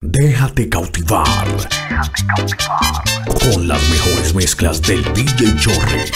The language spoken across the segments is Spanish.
Déjate cautivar con las mejores mezclas del DJ Chorris.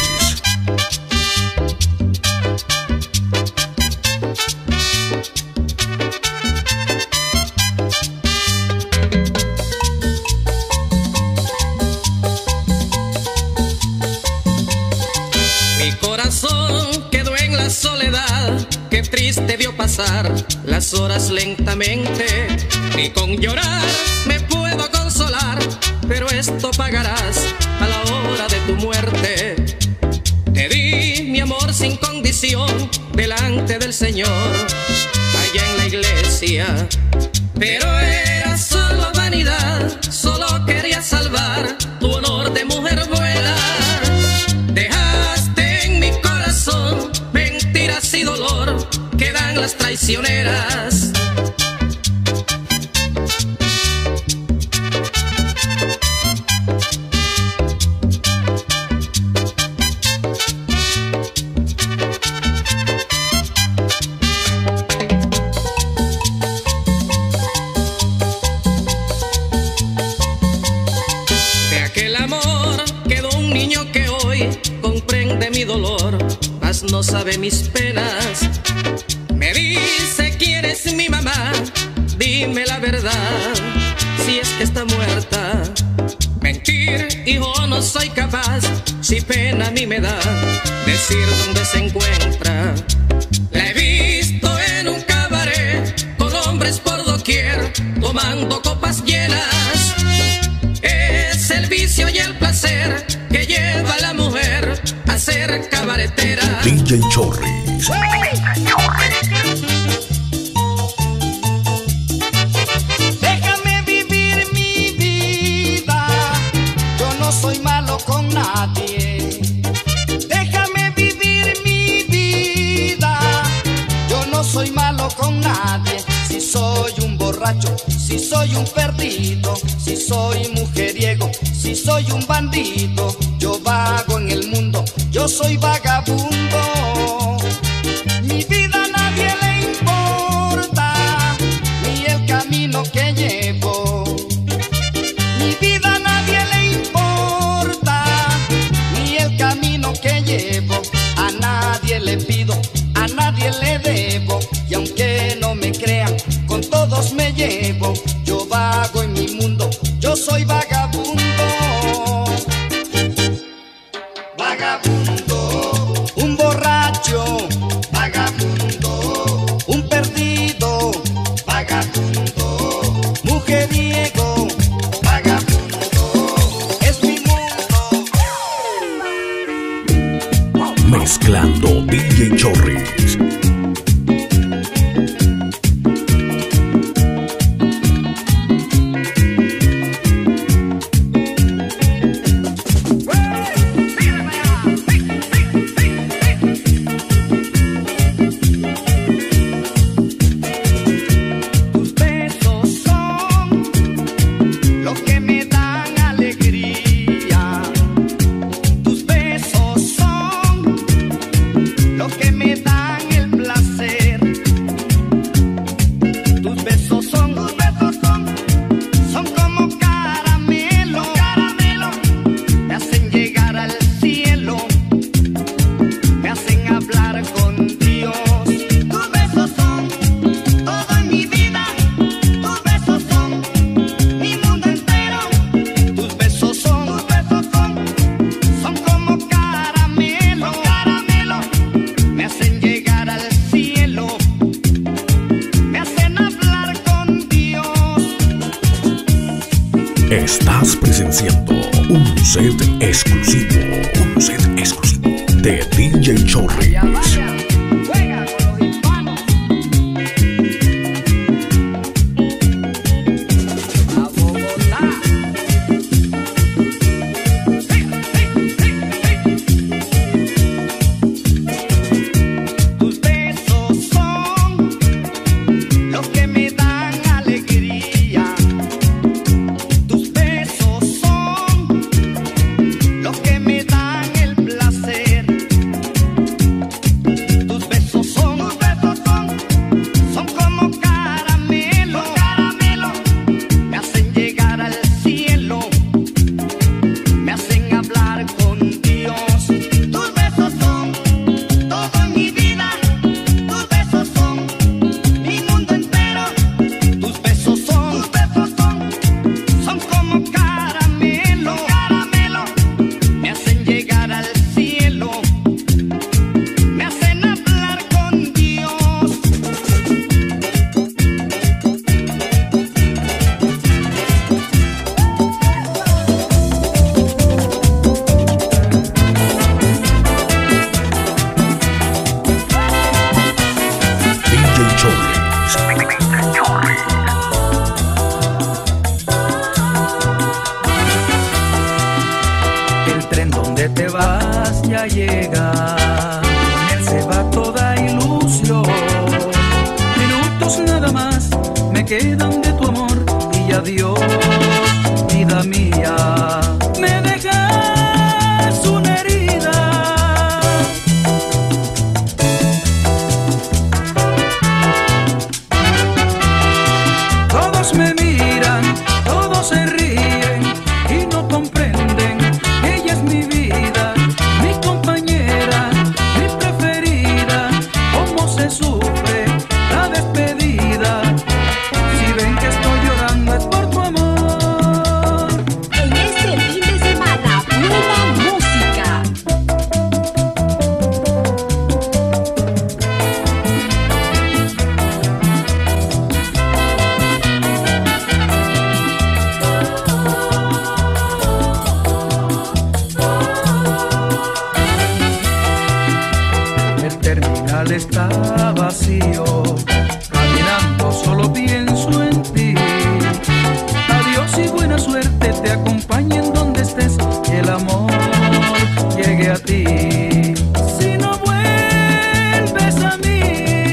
Mi corazón quedó en la soledad, qué triste vio pasar las horas lentamente. Ni con llorar me puedo consolar, pero esto pagarás a la hora de tu muerte. Te di mi amor sin condición delante del Señor, allá en la iglesia, pero era solo vanidad, solo quería salvar tu honor de mujer buena. Dejaste en mi corazón mentiras y dolor que dan las traicioneras. Comprende mi dolor, mas no sabe mis penas. Me dice quién es mi mamá, dime la verdad, si es que está muerta. Mentir, hijo, no soy capaz, si pena a mí me da decir dónde se encuentra. La he visto en un cabaret, con hombres por doquier, tomando copas llenas. Es el vicio y el placer que lleva a la mujer a ser cabaretera. DJ Chorris. Déjame vivir mi vida, yo no soy malo con nadie. Déjame vivir mi vida, yo no soy malo con nadie. Si soy un borracho, si soy un perdido, si soy mujeriego, si soy un bandido, yo vago en el mundo, yo soy vagabundo. Mi vida a nadie le importa, ni el camino que llevo. Mi vida a nadie le importa, ni el camino que llevo. A nadie le pido, a nadie le debo, y aunque no me crean, con todos me llevo. Yo vago en mi mundo, yo soy vagabundo. Vagabundo, un borracho, vagabundo, un perdido, vagabundo, mujeriego, vagabundo, es mi mundo. Mezclando DJ Chorris. Estás presenciando un set exclusivo de DJ Chorris. Los que me dan el placer. quedan de tu amor y adiós, vida mía. Me dejas una herida. Todos me miran, todos se ríen y no comprenden. Ella es mi vida, mi compañera, mi preferida. Cómo se sufre la despedida. Si ven que estoy llorando es por tu amor. En este fin de semana, nueva música. El terminal está vacío, caminando solo pienso en ti. Adiós y buena suerte te acompañen donde estés, y el amor llegue a ti. Si no vuelves a mí,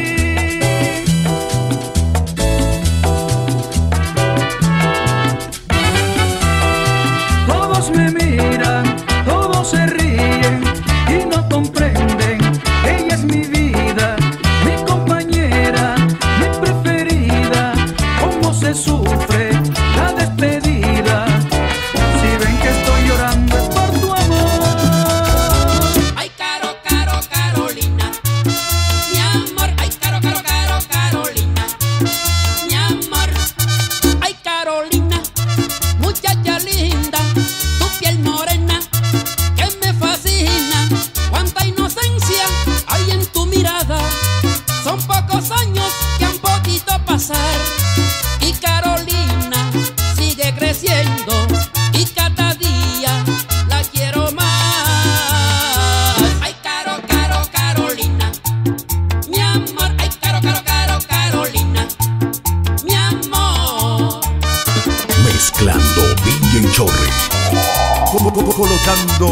todos me miran, todos se ríen y no comprenden. Ella es mi vida, mi compañera, mi preferida. Cómo se sufre la despedida. Si ven que estoy llorando es por tu amor. Ay, Caro, Caro, Carolina, mi amor. Ay, Caro, Caro, Caro, Carolina, mi amor. Ay, Carolina, muchacha linda, tu piel morena que me fascina. Cuánta inocencia hay en tu mirada. Son pocos años que han podido pasar. Y Carolina sigue creciendo y cada día la quiero más. Ay, Caro, Caro, Carolina, mi amor. Ay, Caro, Caro, Caro, Carolina, mi amor. Mezclando DJ Chorri. Colocando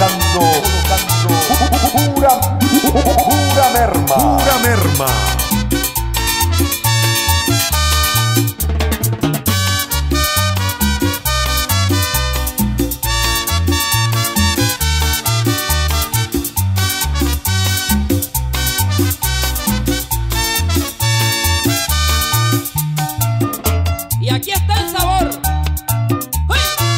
pura merma. Pura merma. Y aquí está el sabor. ¡Uy!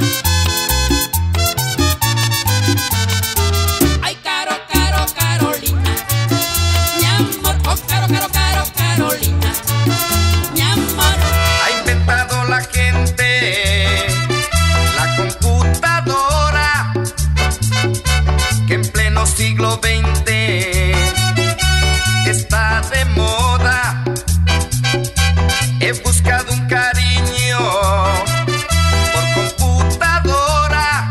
Ay, Caro, Caro, Carolina, mi amor. Oh, Caro, Caro, Caro, Carolina, mi amor. Ha inventado la gente la computadora que en pleno siglo XX está de moda. He buscado un cariño por computadora,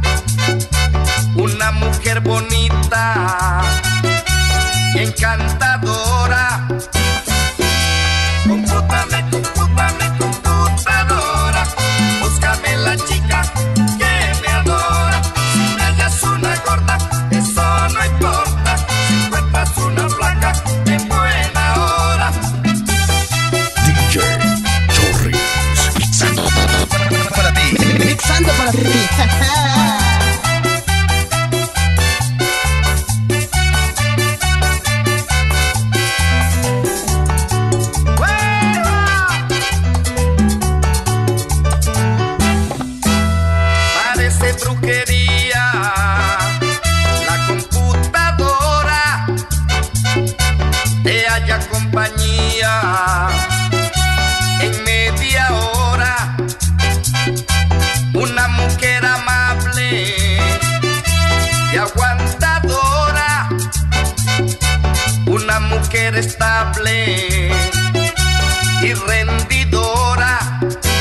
una mujer bonita y encantadora. Compútame, compútame, computadora, búscame la chica que me adora. Si me hallas una gorda, eso no importa. Si encuentras una flaca, en buena hora. DJ Chorri. Para ti. Mixando para ti. Parece brujería la computadora, te halla compañía en media hora. Una mujer amable y aguantadora, una mujer estable y rendidora.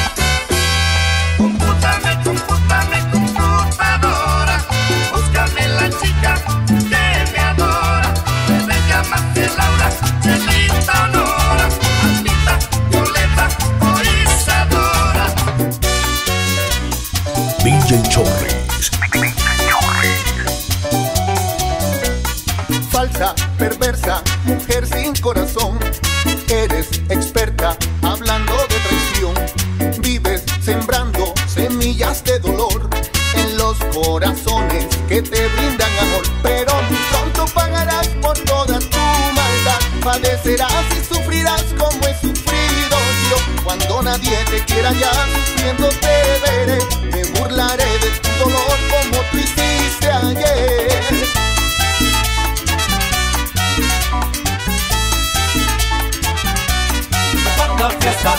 Compútame, compútame, computadora, búscame la chica que me adora. Puede llamarse Laura, Celita, Nora, Almita, Violeta o Isadora. DJ Chorri. Falsa, perversa, mujer sin corazón. Eres experta hablando de sembrando semillas de dolor en los corazones que te brindan amor. Pero muy pronto pagarás por toda tu maldad, padecerás y sufrirás como he sufrido yo. Cuando nadie te quiera ya, sufriendo te veré, me burlaré de tu dolor como tú hiciste ayer. La fiesta.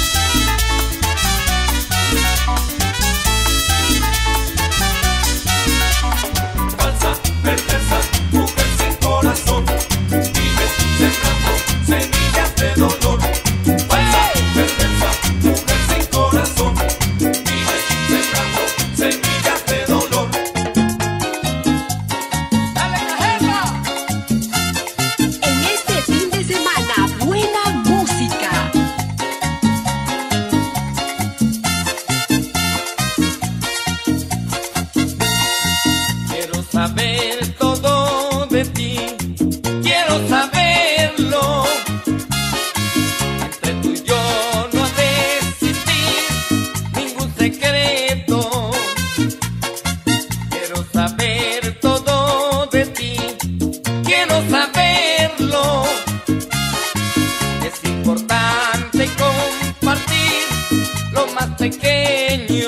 Falsa, perversa, mujer sin corazón, vive sembrando semillas de dolor. Falsa, perversa, mujer sin corazón, vive sembrando semillas de dolor. ¡Dale, Cajeta! En este fin de semana, buena música. Quiero saber todo de ti, quiero saberlo. Entre tú y yo no ha de existir ningún secreto. Quiero saber todo de ti, quiero saberlo. Es importante compartir lo más pequeño.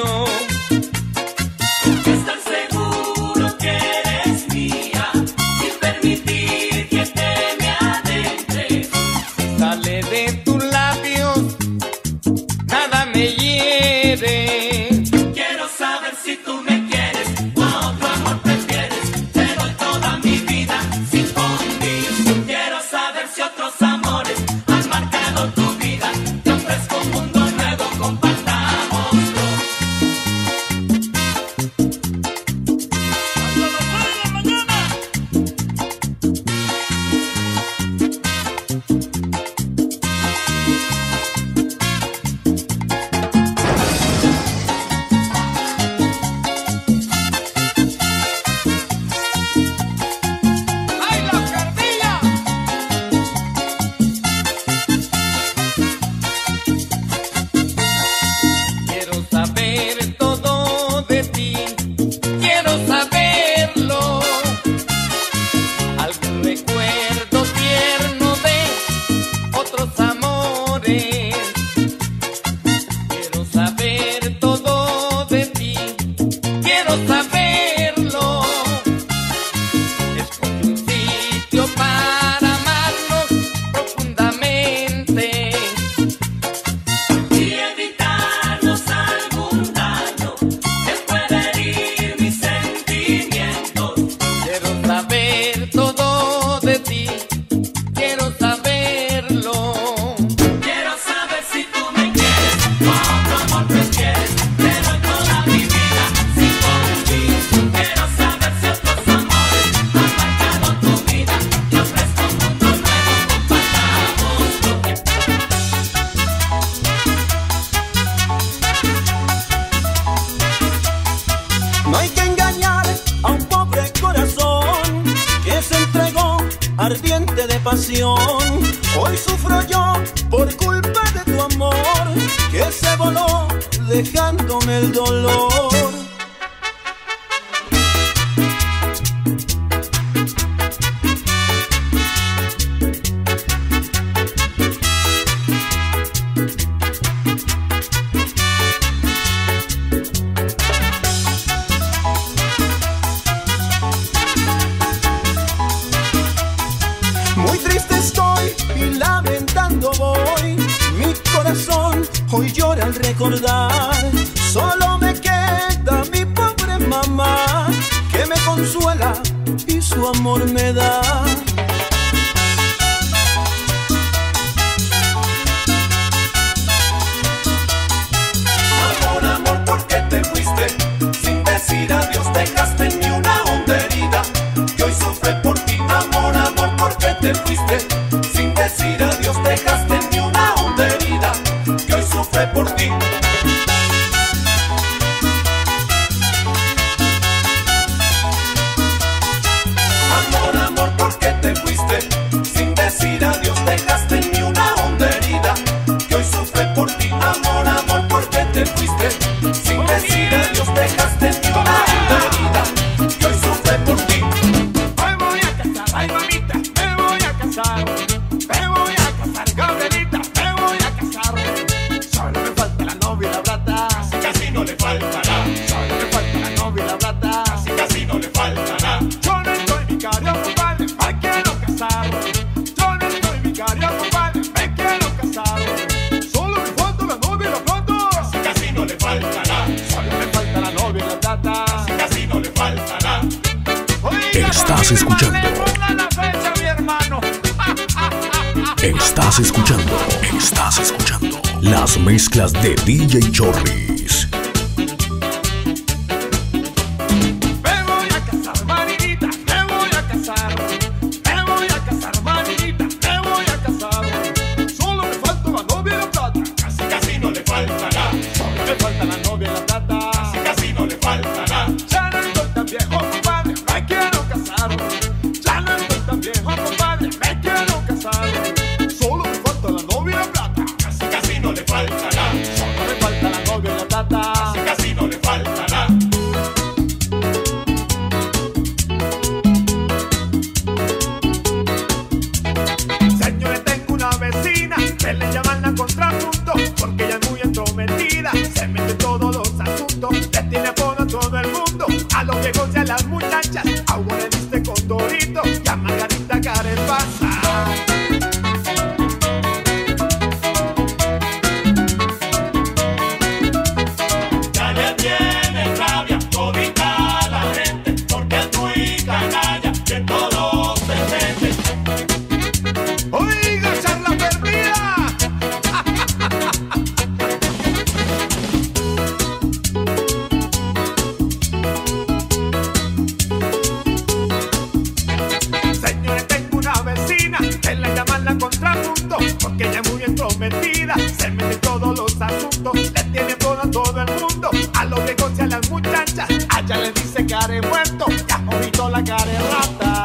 Estar seguro que eres mía, sin permitir que te me adentres. Sale de tus labios, nada me hiere. Quiero saber si tú me quieres o a otro amor prefieres. Te doy toda mi vida sin condición. Quiero saber si otros amores han marcado tu vida. Te ofrezco un mundo nuevo, compartámoslo. ¡Ay, la cardilla! Quiero saber todo de ti, quiero saberlo. Algún recuerdo tierno de otros amores. Quiero saber todo de ti, quiero saberlo. Escoge un sitio para amarnos profundamente y evitarnos algún daño que pueda herir mis sentimientos. Quiero saber todo de ti, quiero saberlo. Quiero saber si tú me quieres o a otro amor prefieres. Te doy toda mi vida sin condición. Quiero saber si otros amores han marcado tu vida. Te ofrezco un mundo nuevo, compartámoslo. No hay que engañar a un pobre corazón que se entregó ardiente de pasión. Hoy sufro yo por culpa de tu amor que se voló dejándome el dolor. Muy triste estoy y lamentando voy. Mi corazón hoy llora al recordar. Solo me queda mi pobre mamá que me consuela y su amor me da. Amor, amor, ¿por qué te fuiste? Sin decir adiós dejaste en mí una honda herida que hoy sufre por ti. Amor, amor, ¿por qué te fuiste? Sin decir adiós dejaste en mí una honda herida que hoy sufre por ti. Amor, amor, ¿por qué te Sin decir adiós dejaste en mi una herida y hoy sufre por ti. Me voy a casar, ay mamita, me voy a casar. Me voy a casar, Gabrielita, me voy a casar. Solo me falta la novia y la plata. Casi casi no le falta nada. Solo me falta la novia y la plata. Casi casi no le falta nada. Yo no estoy vicario, compadre, me quiero casar. Yo no estoy vicario, compadre, me quiero casar. Solo me falta la novia y la plata. Casi casi no le falta nada. Solo me falta la novia y la plata. Casi casi no le falta nada. Oiga, Estás no, escuchando. le ponga la fecha, mi hermano. Estás escuchando las mezclas de DJ Chorris. Me voy a casar, marinita, me voy a casar. Me voy a casar, marinita, me voy a casar. Solo me falta la novia y la plata. Casi casi no le falta nada. Solo me falta la novia y la plata. Casi casi no le falta nada. Ya no estoy tan viejo, compadre, me quiero casar. Ya no estoy tan viejo, compadre, me quiero casar. Solo me falta la novia y la plata. Casi casi no le falta nada. Solo me falta la novia y la plata. Casi casi no le falta nada. Señores, tengo una vecina que le llaman la contrapunto porque ella es muy entrometida, se mete en todos los asuntos, le tiene apodo a todo el mundo, a los viejos y a las muchachas, a uno le diste con Dorito y a Margarita Carepasa. Ya le tiene rabia todita la gente porque es muy canalla y en todo se mete. ¡Oiga, charla perdida! Señores, tengo una vecina que la llaman la contrapunto porque ella es muy entrometida, se mete en todos los asuntos, le tiene todo a todo el mundo, a los viejos y a las muchachas, a ella le dice care muerto y a Jovito la care rata.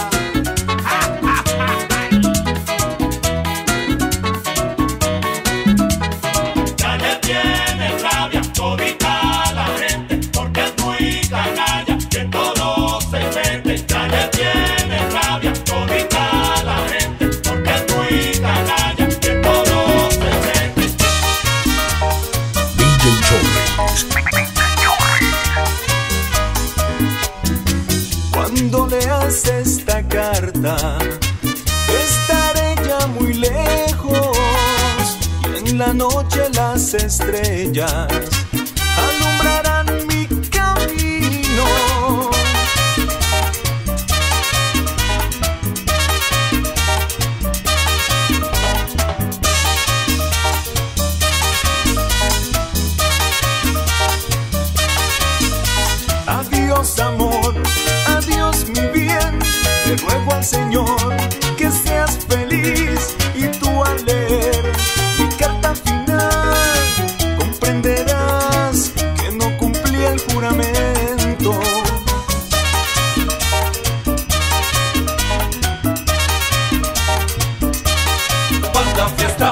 Ya le tiene rabia todita la gente porque es muy canalla y en todo se mete. Ya le tiene rabia todita la gente porque es muy canalla y en todo se mete. DJ Chorris. Cuando leas esta carta, estaré ya muy lejos y en la noche las estrellas alumbrarán mi camino. Adiós amor, adiós mi bien, te ruego al Señor que seas feliz y tú al leer mi carta final comprenderás que no cumplí el juramento. ¡Cuánta fiesta!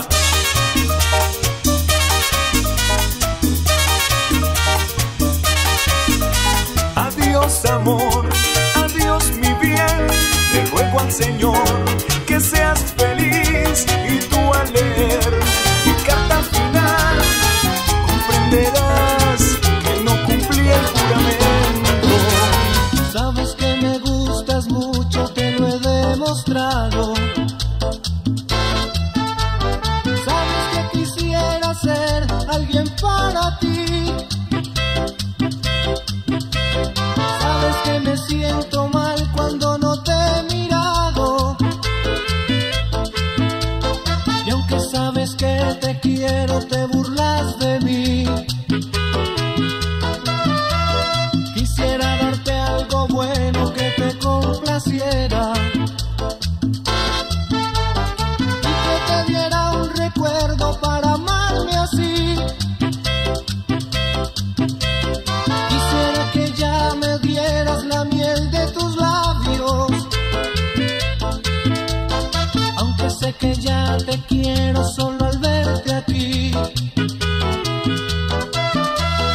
Adiós amor, adiós mi bien, te ruego al Señor que seas feliz y tú al leer mi carta final comprenderás que no cumplí el juramento. Sabes que me gustas mucho, te lo he demostrado. Sabes que quisiera ser alguien para ti. Sabes que me siento mal cuando no te he mirado. Y aunque sabes que te quiero, te burlas de mí. Quisiera darte algo bueno que te complaciera y que te diera un recuerdo para amarme así. Quisiera que ya me dieras la miel de tus labios, aunque sé que ya te quiero solo al verte a ti.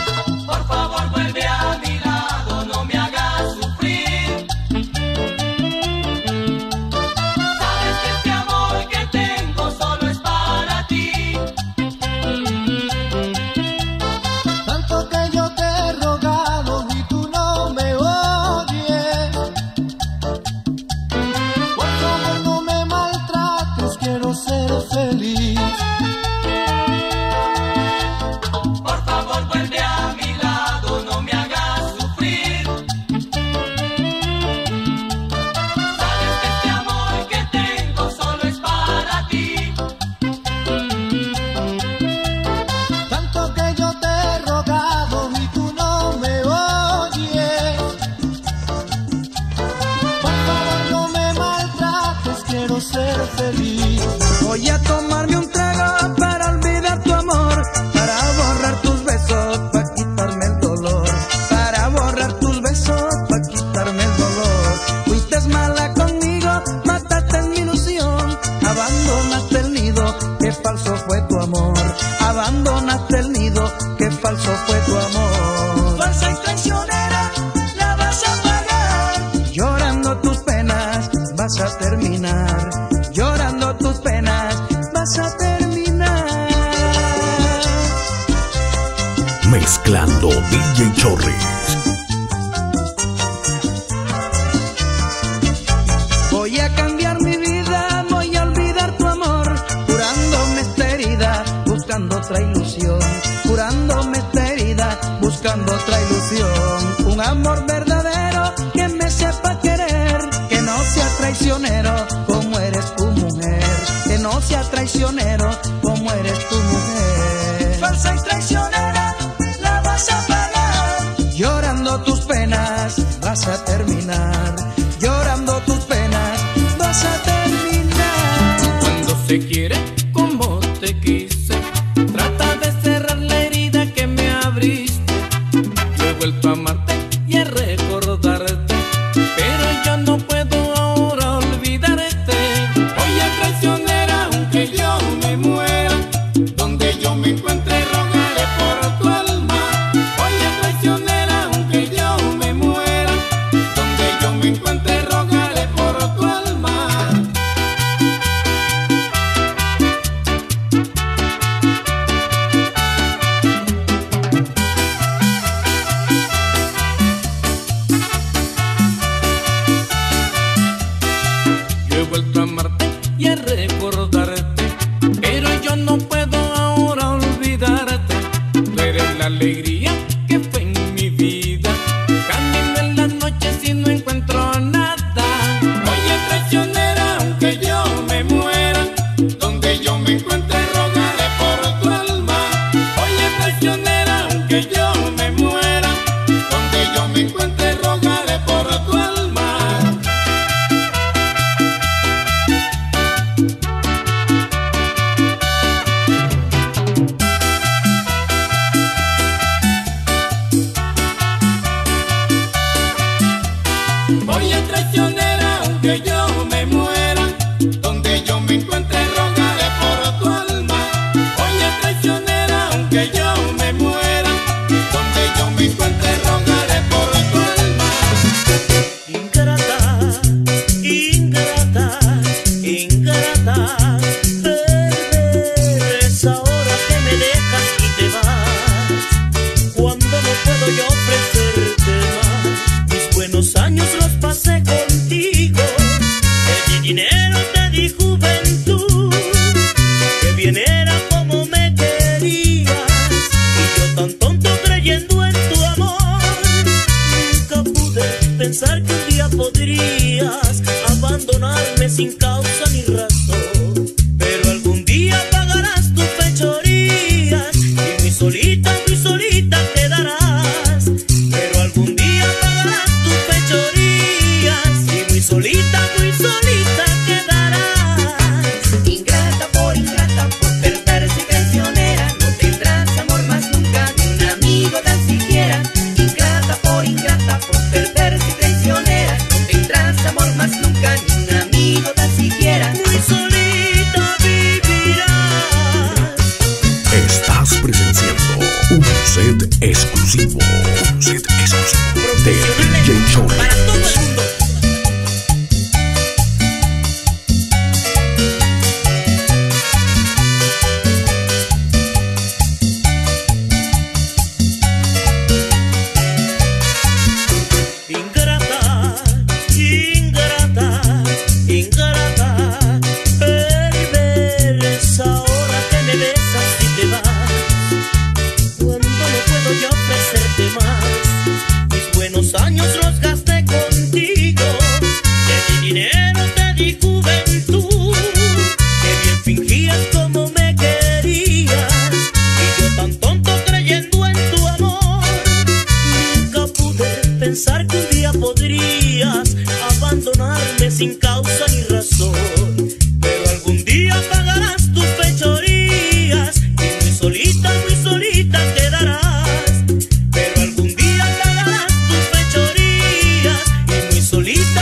falso fue tu amor. Falsa y traicionera, la vas a pagar. Llorando tus penas vas a terminar. Llorando tus penas vas a terminar. Mezclando DJ Chorris. Voy a cambiar mi vida, voy a olvidar tu amor, curándome esta herida, buscando otra ilusión, curándome esta herida, buscando otra ilusión. Un amor verdadero que me sepa querer, que no sea traicionero como eres tu mujer, que no sea traicionero como eres tu mujer. Falsa y traicionera, la vas a pagar. Llorando tus penas vas a terminar. Llorando tus penas vas a terminar. Cuando se quiere como te quise, trata de cerrar la herida que me abriste. Yo he vuelto a amarte y a recordarte, pero yo no puedo ahora olvidarte. Oye, traicionera, aunque yo me muera, donde yo me encuentre rogaré por tu alma. Oye, traicionera, aunque yo me muera, donde yo me encuentre rogaré por tu alma. Yo he vuelto a amarte y a recordarte, pero yo no puedo ahora olvidarte. Tú eres la alegría que fue en mi vida. Camino en las noches y no encuentro nada. Oye, traicionera, aunque yo me muera, donde yo me encuentre rogaré por tu alma. Oye, traicionera, aunque yo me muera, donde yo me encuentre rogaré por tu alma. Oye, traicionera, aunque yo me muera, donde yo me encuentre rogaré por tu alma. Oye, traicionera, aunque yo me muera, donde yo me encuentre rogaré por tu alma. Ingrata, ingrata, ingrata, perder ahora que me dejas y te vas, cuando no puedo yo ofrecerte más. Mis buenos años los pasé contigo, te di dinero, te di juventud, que bien era como me querías, y yo tan tonto creyendo en tu amor. Nunca pude pensar que un día podrías abandonarme sin causa ni razón, pero algún día pagarás tus fechorías y muy solita quedarás. Pero algún día pagarás tus fechorías y muy solita quedarás. Ingrata, por perversa y traicionera, no tendrás amor más nunca ni un amigo tan siquiera. Ingrata, por perversa y traicionera, no tendrás amor más nunca ni un amigo tan siquiera. Muy solita vivirás. Estás presenciando un set exclusivo. Un set exclusivo de DJ Chorris. Para todo el mundo. Ingrata, ingrata, ingrata, perversa ahora que me besas y te vas, cuando no puedo yo ofrecerte más. Mis buenos años los gasté contigo, te di dinero, te di juventud, que bien fingías como me querías, y yo tan tonto creyendo en tu amor. Nunca pude pensar que un día podrías abandonarme sin causa ni razón, pero algún día pagarás tus fechorías y muy solita quedarás. Pero algún día pagarás tus fechorías y muy solita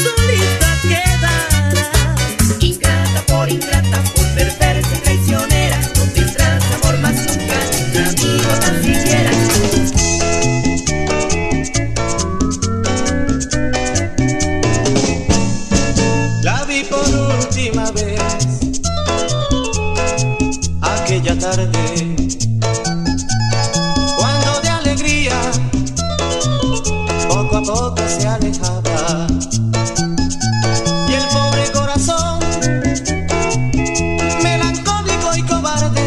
quedarás. Ingrata, por perversa y traicionera, no tendrás amor más nunca ni un amigo tan siquiera. poco que se alejaba. Y el pobre corazón, melancólico y cobarde,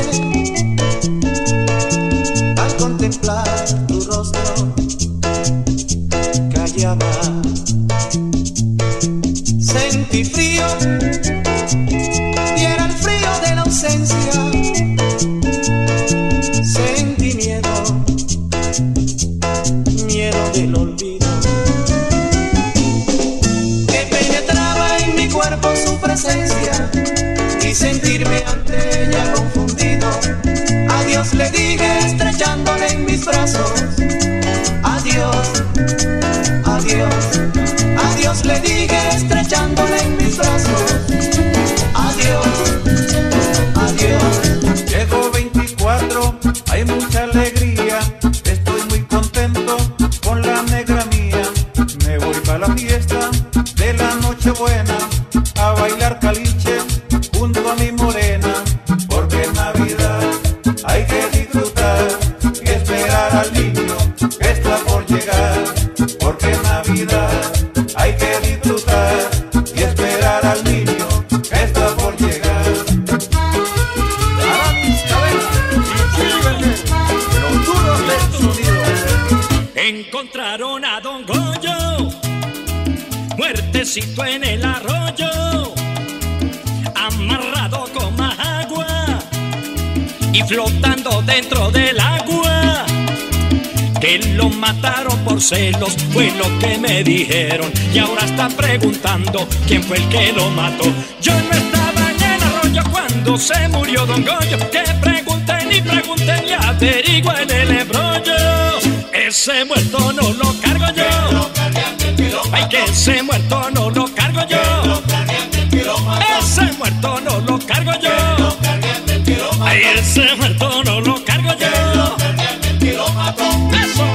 al contemplar tu rostro, callaba. Sentí frío, y era el frío de la ausencia. Sentí miedo, miedo del olvido, que penetraba en mi cuerpo su presencia, y sentirme ante ella confundido. Adiós le dije estrechándole en mis brazos. Adiós, adiós, adiós le dije estrechándole en mis brazos. Adiós, adiós. Llevo 24, hay mucha alegría, estoy muy contento con la negra mía. Me voy para la fiesta de la Nochebuena a bailar caliche junto a mi morena, porque en Navidad hay que disfrutar y esperar al niño que está por llegar, porque en Navidad hay que disfrutar y esperar al niño que está por llegar. Encontraron a Don Goyo, muertecito en el arroyo, amarrado con más agua y flotando dentro del agua. Que lo mataron por celos, fue lo que me dijeron, y ahora están preguntando quién fue el que lo mató. Yo no estaba en el arroyo cuando se murió Don Goyo, que pregunten y pregunten y averigüen el embrollo. Ese muerto no lo cargo yo, ay, que ese muerto no lo cargo yo, ese muerto no lo cargo yo, ay, ese muerto no lo cargo yo. ¡Eso!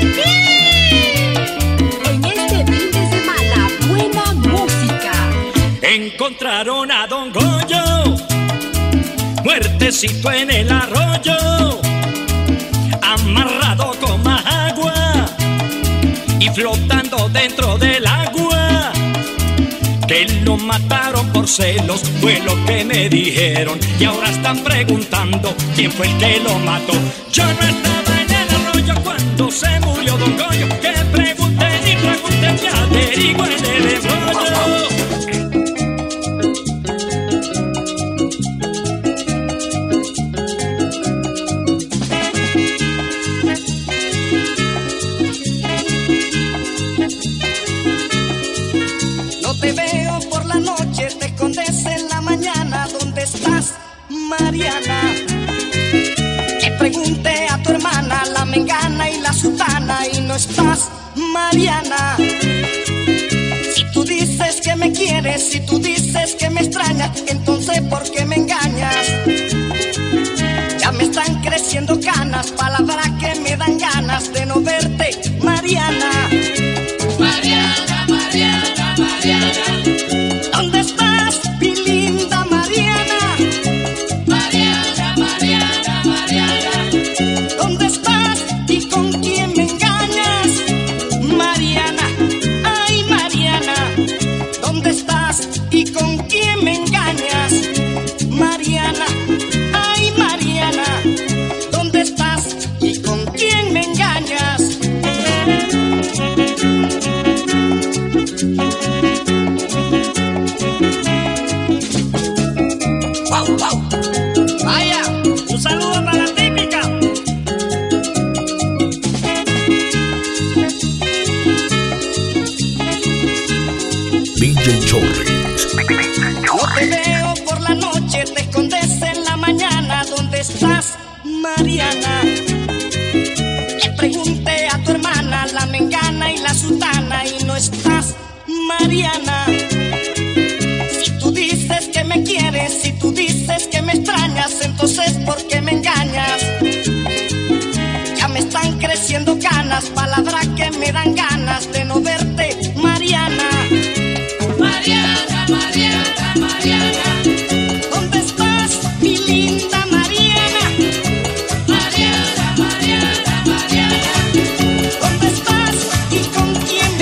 En este fin de semana, buena música. Encontraron a Don Goyo, muertecito en el arroyo, amarrado con más agua y flotando dentro del agua. Que lo mataron por celos, fue lo que me dijeron, y ahora están preguntando quién fue el que lo mató. Yo no estaba en el arroyo cuando se murió Don Goyo, que pregunten y pregunten y averigüen el embrollo. Mariana, que pregunte a tu hermana la mengana y la sutana, y no estás, Mariana. Si tú dices que me quieres, si tú dices que me extrañas, entonces ¿por qué me engañas? Ya me están creciendo canas, palabras que me dan ganas de no verte, Mariana. Mariana, Mariana, Mariana, ¿dónde estás, mi linda Mariana? Mariana, Mariana, Mariana, ¿dónde estás y con quién me engañas? Mariana, ay Mariana, ¿dónde estás y con quién me engañas? Mariana, ay Mariana, ¿dónde estás y con quién me engañas? ¡Wow, wow! ¡Vaya! ¡Un saludo para la típica! DJ Chorris. No te veo por la noche, te escondes en la mañana. ¿Dónde estás, Mariana? Le pregunté a tu hermana la mengana y la sutana, y no estás, Mariana. Si tú dices que me quieres, si tú dices que me extrañas, entonces ¿por qué me engañas? Ya me están creciendo canas, palabras que me dan ganas de no verte, Mariana. Mariana, Mariana, Mariana, ¿dónde estás, mi linda Mariana? Mariana, Mariana, Mariana, ¿dónde estás y con quién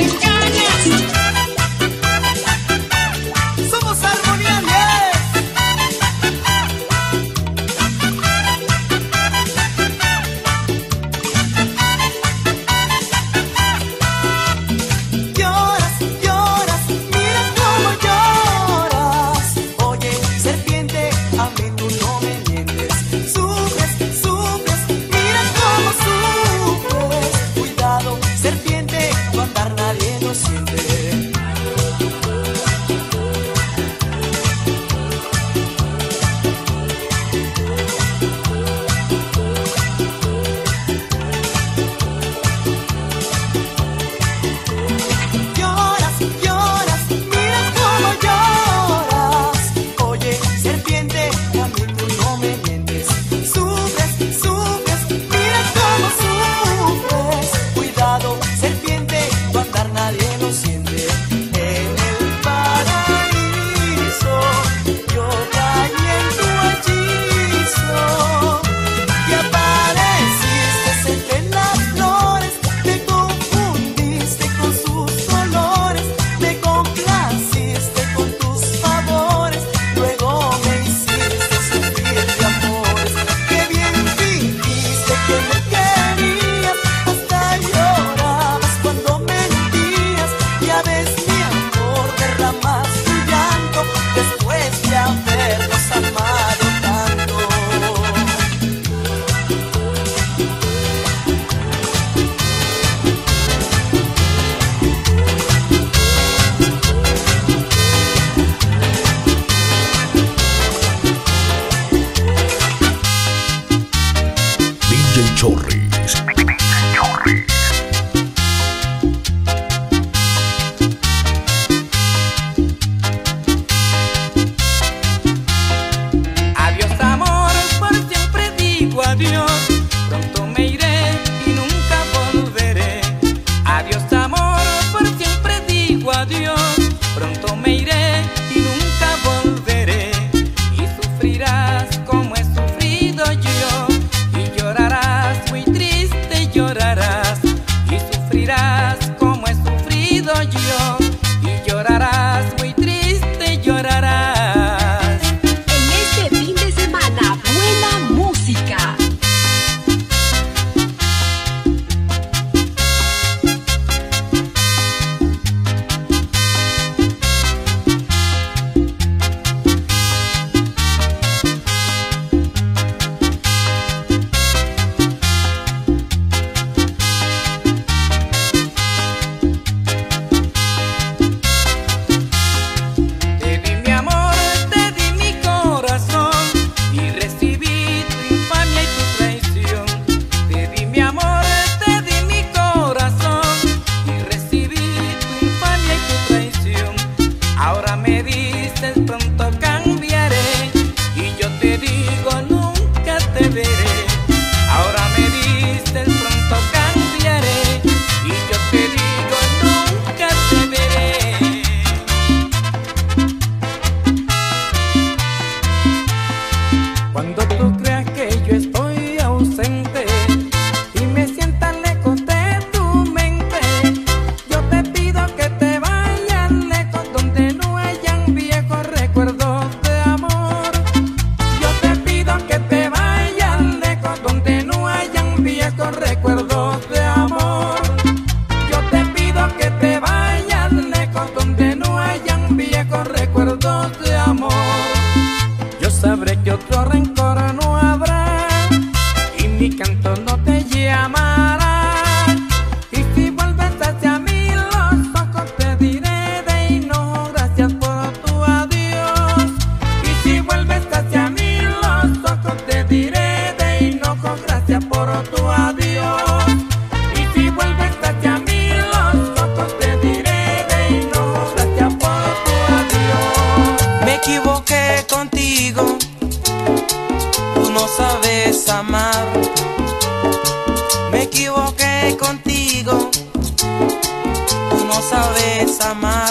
equivoqué contigo, tú no sabes amar,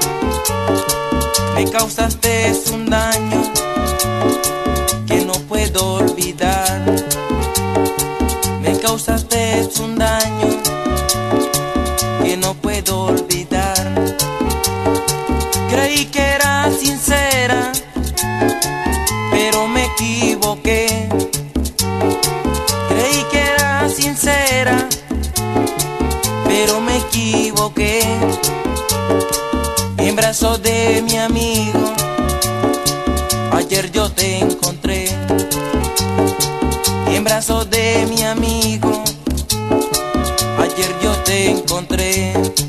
me causaste un daño que no puedo olvidar, me causaste un daño que no puedo olvidar. Creí que era sincera, pero me equivoqué. Creí que era sincera, pero me equivoqué. En brazos de mi amigo, ayer yo te encontré. En brazos de mi amigo, ayer yo te encontré.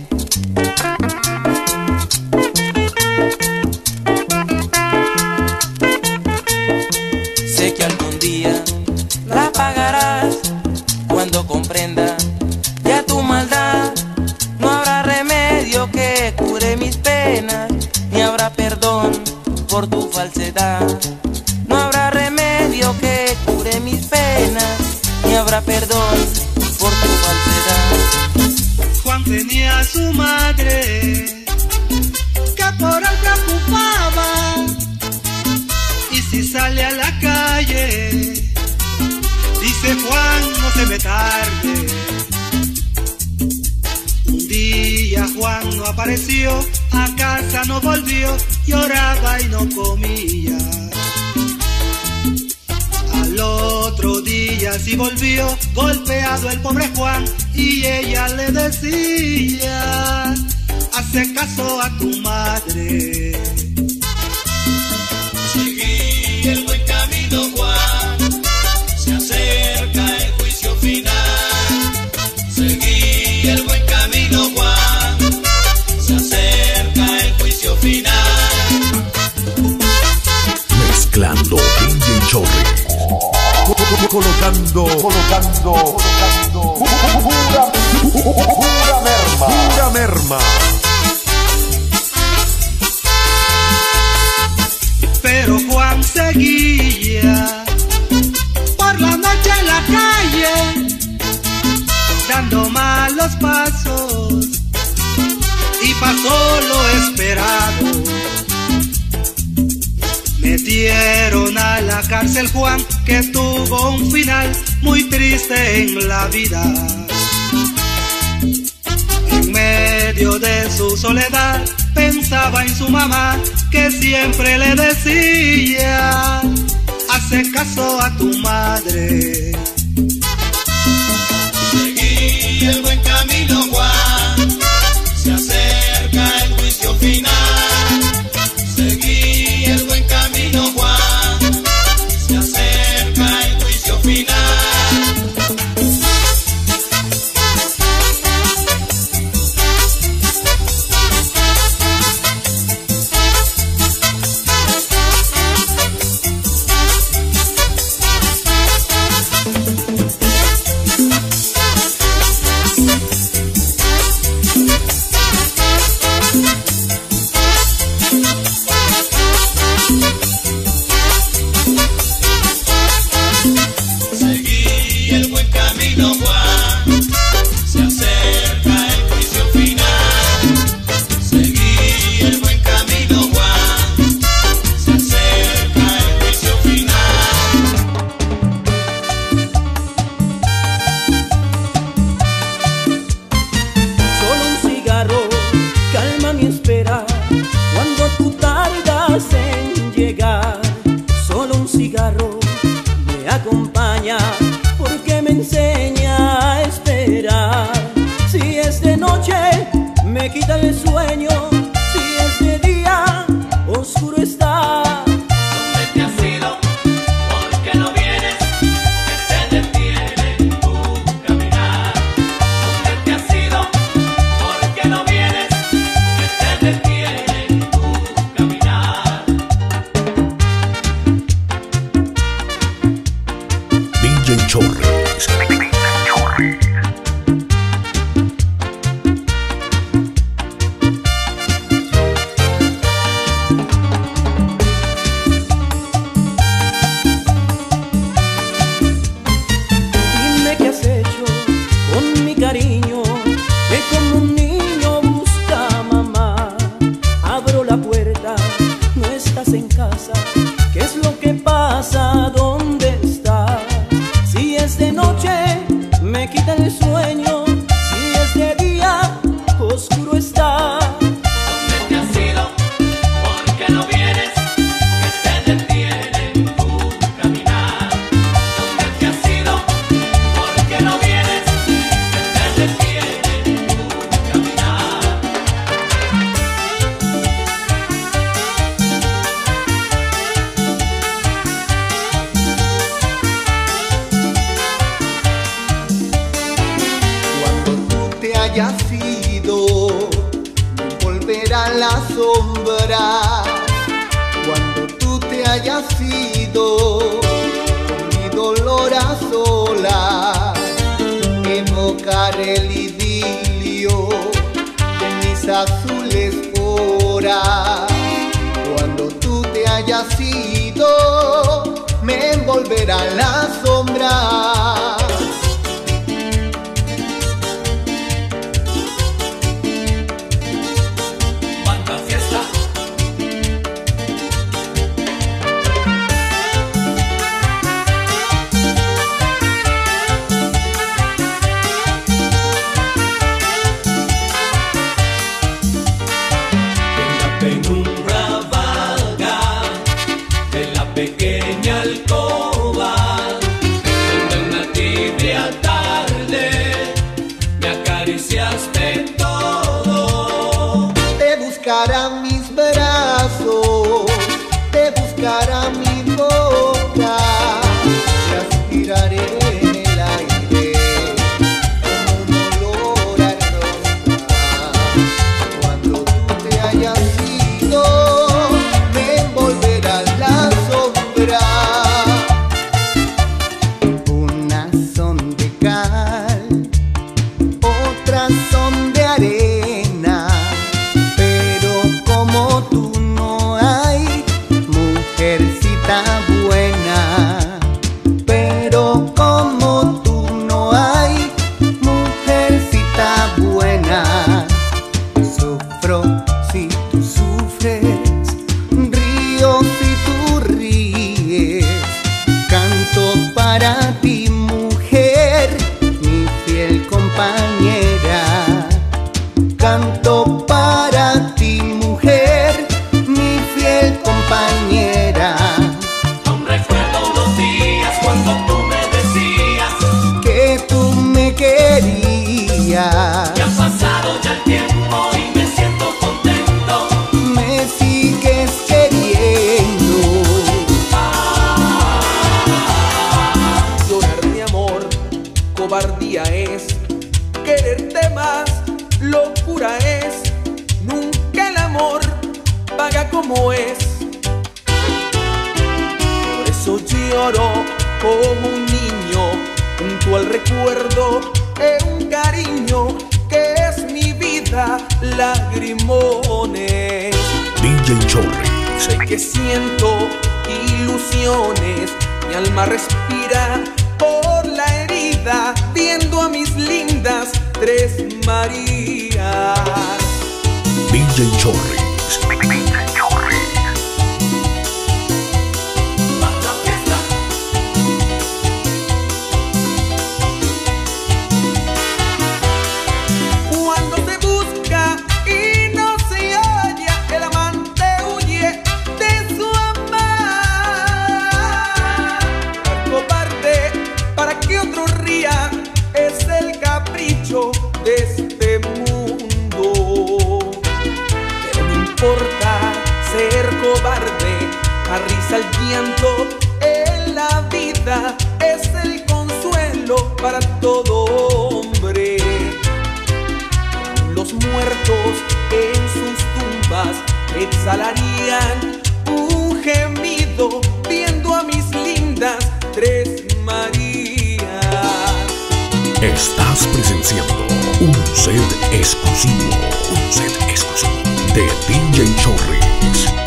Sé que algún día la pagarás cuando comprenda ya tu maldad. No habrá remedio que cure mis penas, ni habrá perdón por tu falsedad. No habrá remedio que cure mis penas, ni habrá perdón por tu falsedad. Juan tenía a su madre que por él preocupaba, y si sale a la calle dice Juan no se me tarde. Un día Juan no apareció, a casa no volvió, lloraba y no comía. Al otro día sí volvió, golpeado el pobre Juan, y ella le decía, hace caso a tu madre. Seguí el buen camino, Juan, se acerca el juicio final. Seguí el buen camino, Juan, se acerca el juicio final. Mezclando DJ Chorri. Colocando pura merma. Pero Juan seguía por la noche en la calle, dando malos pasos, y pasó lo esperado. Metieron a la cárcel Juan, que tuvo un final muy triste en la vida. En medio de su soledad pensaba en su mamá, que siempre le decía, hace caso a tu madre. Seguí el buen camino, Juan, se acerca el juicio final. Seguí el buen camino, Juan, se acerca el juicio final. Me quita el sueño, si es de día, oscuro está. ¿Dónde te has ido? ¿Por qué no vienes? ¿Qué te detiene tu caminar? ¿Dónde te has ido? ¿Por qué no vienes? ¿Qué te detiene tu caminar? DJ Chorri. hayas ido, volverá la sombra. Cuando tú te hayas ido, con mi dolor a solas, evocaré el idilio de mis azules horas. Cuando tú te hayas ido, me envolverá la sombra. Pequeña alcoba, donde una tibia tarde me acariciaste todo. Te buscarán mis brazos, te buscará mi boca, respiraré en el aire como un olor a rosa. Cuando tú te hayas ido, me envolverá la sombra. Unas son de cal, otras son de arena, pero como tú no hay mujercita buena. Pero como tú no hay mujercita buena. Sufro si tú sufres, río si tú ríes. Canto para ti, mujer, mi fiel compañera. Canto para ti, mujer, mi fiel compañera. Aún recuerdo los días cuando tú me decías Que tú me querías. que ha pasado ya el tiempo y me siento contento. Me sigues queriendo. Llorar de amor, cobardía es. Quererte más, locura es. Nunca el amor paga como es. Por eso lloro como un niño junto al recuerdo de un cariño que es mi vida, lagrimones. DJ Chorri. Sé que siento ilusiones, mi alma respira por la herida, viendo a mis lindas Tres Marías. DJ Chorri. Cuando se busca y no se halla, el amante huye de su amar. Al cobarde para que otro ría es el capricho de este mundo. Pero no importa ser cobarde, a risa el llanto en la vida es el consuelo para todo hombre. Los muertos en sus tumbas exhalarían un gemido viendo a mis lindas Tres Marías. Estás presenciando un set exclusivo. Un set exclusivo de DJ Chorri.